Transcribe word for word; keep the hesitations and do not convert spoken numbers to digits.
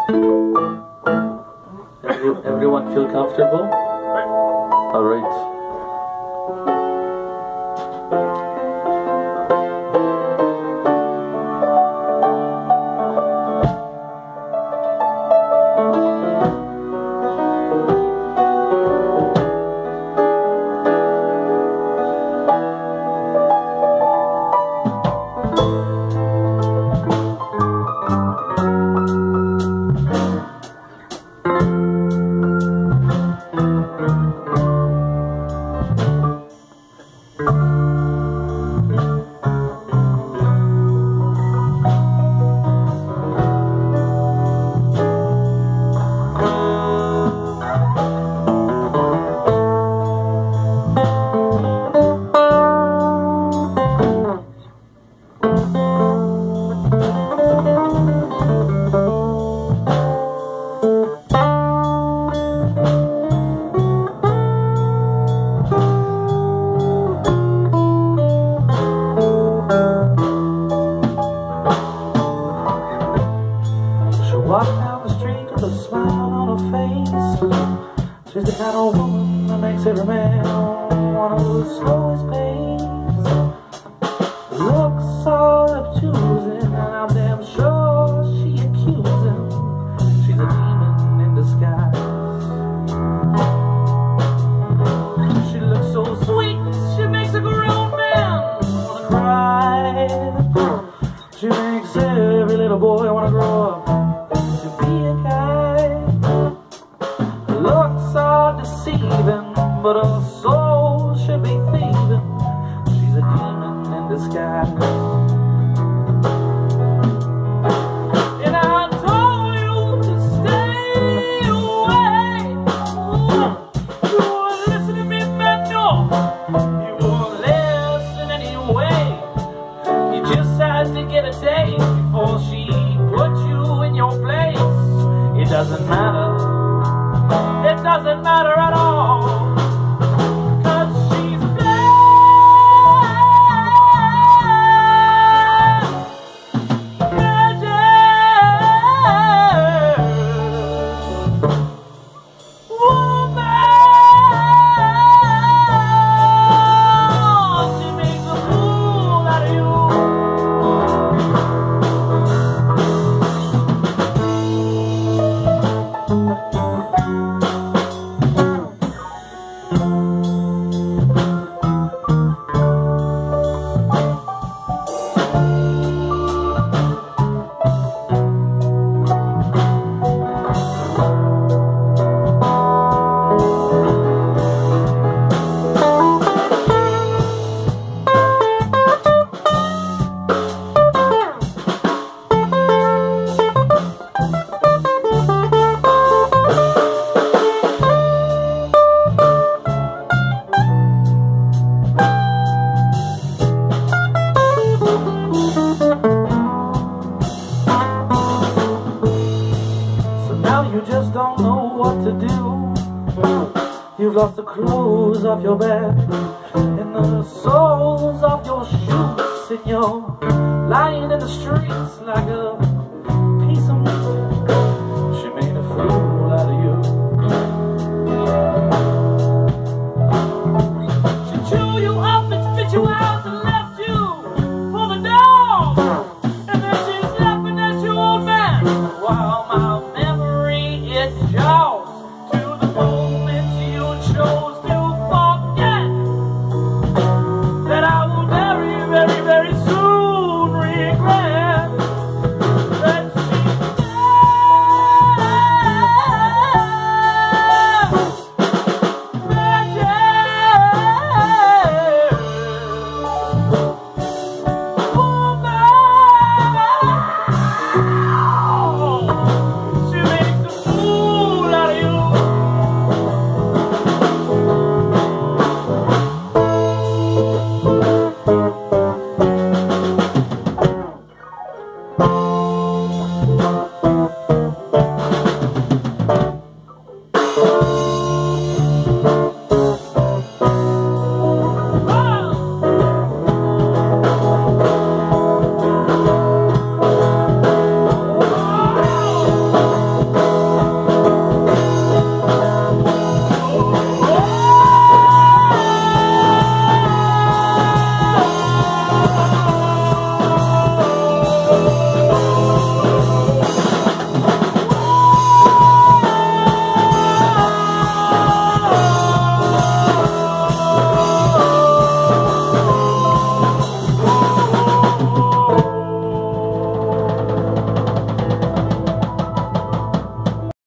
Every, everyone feel comfortable? All right. Walking down the street with a smile on her face. She's the kind of woman that makes every man want to slow his pace. Looks all up choosing, and I'm damn sure she accusing. She's a demon in disguise. She looks so sweet, she makes a grown man wanna cry. She makes every little boy wanna grow up to be a guy. Looks are deceiving, but her soul should be thieving. She's a demon in disguise. And I told you to stay away. You won't listen to me, man, no. You won't listen anyway. You just had to get a taste before she put you in your place. It doesn't matter, it doesn't matter at all, 'cause she's bad. Woman, she makes a fool out of you. You just don't know what to do. You've lost the clothes off your bed and the soles off your shoes, and you're lying in the streets like a